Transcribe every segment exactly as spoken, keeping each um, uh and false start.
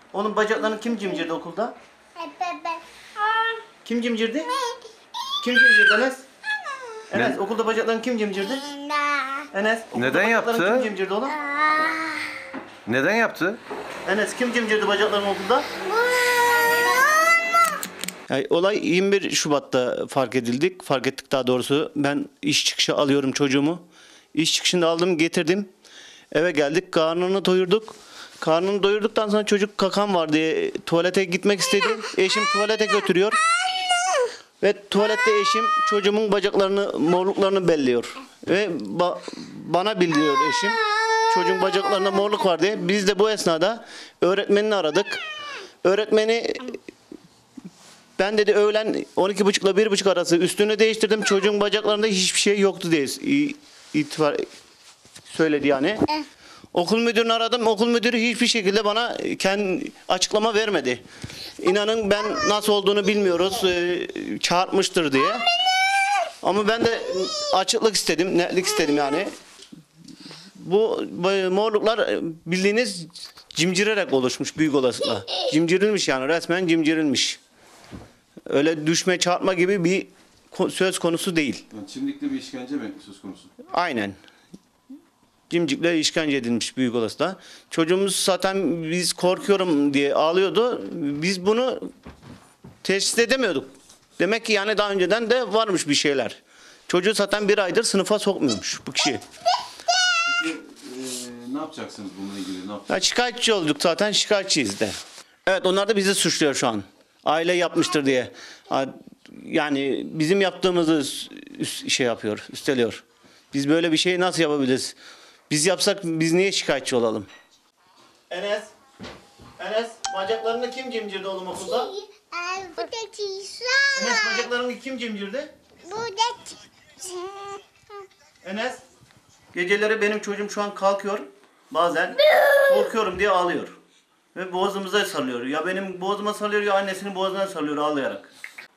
Onun bacaklarını kim cimcirdi okulda? Kim cimcirdi? Kim cimcirdi Enes? Enes Ne? okulda bacaklarını kim cimcirdi? Enes okulda Neden bacaklarını yaptı? kim cimcirdi oğlum? Neden yaptı? Enes kim cimcirdi bacaklarını okulda? Yani olay yirmi bir Şubat'ta fark edildik. Fark ettik daha doğrusu. Ben iş çıkışı alıyorum çocuğumu. İş çıkışında aldım getirdim. Eve geldik karnını doyurduk. Karnını doyurduktan sonra çocuk kakan var diye tuvalete gitmek istedi. Eşim tuvalete götürüyor. Ve tuvalette eşim çocuğumun bacaklarını, morluklarını belliyor. Ve ba- bana bildiriyor eşim. Çocuğun bacaklarında morluk var diye. Biz de bu esnada öğretmenini aradık. Öğretmeni ben dedi öğlen on iki buçuk ile bir buçuk arası üstünü değiştirdim. Çocuğun bacaklarında hiçbir şey yoktu diye i- itibar söyledi yani. Okul müdürünü aradım. Okul müdürü hiçbir şekilde bana kendi açıklama vermedi. İnanın ben nasıl olduğunu bilmiyoruz. Ee, çarpmıştır diye. Ama ben de açıklık istedim, netlik istedim yani. Bu, bu morluklar bildiğiniz cimcirerek oluşmuş büyük olasılıkla. Cimcirilmiş yani resmen cimcirilmiş. Öyle düşme çarpma gibi bir ko- söz konusu değil. Yani çimdikli bir işkence mi söz konusu? Aynen. Cimcikle işkence edilmiş büyük olasılıkla. Çocuğumuz zaten biz korkuyorum diye ağlıyordu. Biz bunu teşhis edemiyorduk. Demek ki yani daha önceden de varmış bir şeyler. Çocuğu zaten bir aydır sınıfa sokmuyormuş bu kişi. Peki e, ne yapacaksınız bununla ilgili? Ne yapacaksınız? Ya şikayetçi olduk zaten şikayetçiyiz de. Evet onlar da bizi suçluyor şu an. Aile yapmıştır diye. Yani bizim yaptığımızı üst- şey yapıyor, üsteliyor. Biz böyle bir şeyi nasıl yapabiliriz? Biz yapsak biz niye şikayetçi olalım? Enes, Enes bacaklarını kim cimcirdi oğlum okulda? Enes bacaklarını kim cimcirdi? Enes, geceleri benim çocuğum şu an kalkıyor. Bazen korkuyorum diye ağlıyor. Ve boğazımıza sarılıyor. Ya benim boğazıma sarılıyor ya annesinin boğazına sarılıyor ağlayarak.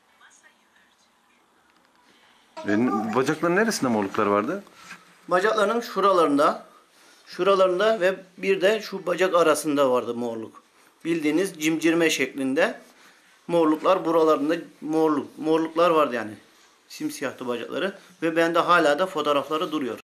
Benim bacakların neresinde morluklar vardı? Bacaklarının şuralarında, şuralarında ve bir de şu bacak arasında vardı morluk. Bildiğiniz cimcirme şeklinde morluklar buralarında morluk, morluklar vardı yani. Simsiyahtı bacakları ve bende hala da fotoğrafları duruyor.